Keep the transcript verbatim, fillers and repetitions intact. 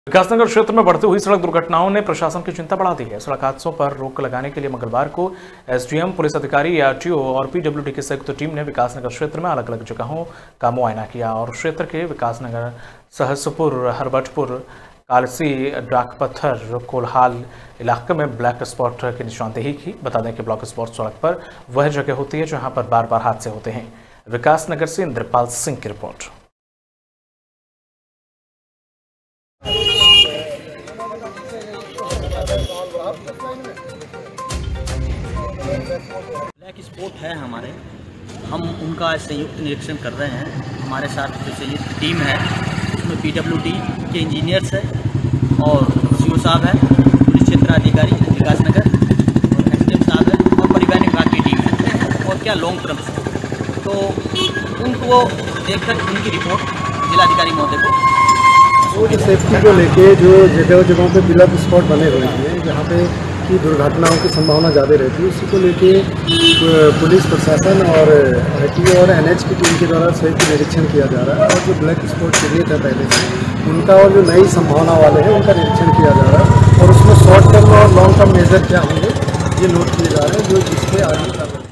विकासनगर क्षेत्र में बढ़ती हुई सड़क दुर्घटनाओं ने प्रशासन की चिंता बढ़ा दी है। सड़क हादसों पर रोक लगाने के लिए मंगलवार को एसडीएम, पुलिस अधिकारी, आरटीओ और पीडब्ल्यूडी की संयुक्त टीम ने विकासनगर क्षेत्र में अलग अलग जगहों का मुआयना किया और क्षेत्र के विकासनगर, सहसपुर, हरबटपुर, कालसी, डाकपत्थर, कोल्हाल इलाके में ब्लैक स्पॉट की निशानदेही की। बता दें कि ब्लैक स्पॉट सड़क पर वह जगह होती है जहाँ पर बार बार हादसे होते हैं। विकासनगर से इंद्रपाल सिंह की रिपोर्ट। ब्लैक स्पॉट है हमारे, हम उनका संयुक्त निरीक्षण कर रहे हैं। हमारे साथ जो संयुक्त टीम है उसमें पीडब्ल्यूडी के इंजीनियर्स है और सीओ साहब है, पुलिस क्षेत्र अधिकारी विकासनगर और एसडीएम साहब है और परिवहन विभाग की टीम है और क्या लॉन्ग टर्म से। तो उनको देखकर उनकी रिपोर्ट जिलाधिकारी महोदय को रोड सेफ्टी को लेके जो जगह जगहों पे ब्लैक स्पॉट बने हुए हैं जहाँ पे की दुर्घटनाओं की संभावना ज़्यादा रहती है, उसी को लेके पुलिस प्रशासन और आरटीओ और एनएच की टीम के द्वारा संयुक्त निरीक्षण किया जा रहा है और जो ब्लैक स्पॉट चिन्हित है पहले से उनका और जो नई संभावना वाले हैं उनका निरीक्षण किया जा रहा है और उसमें शॉर्ट टर्म और लॉन्ग टर्म मेजर क्या होंगे ये नोट किए जा रहे हैं जो जिसके आगे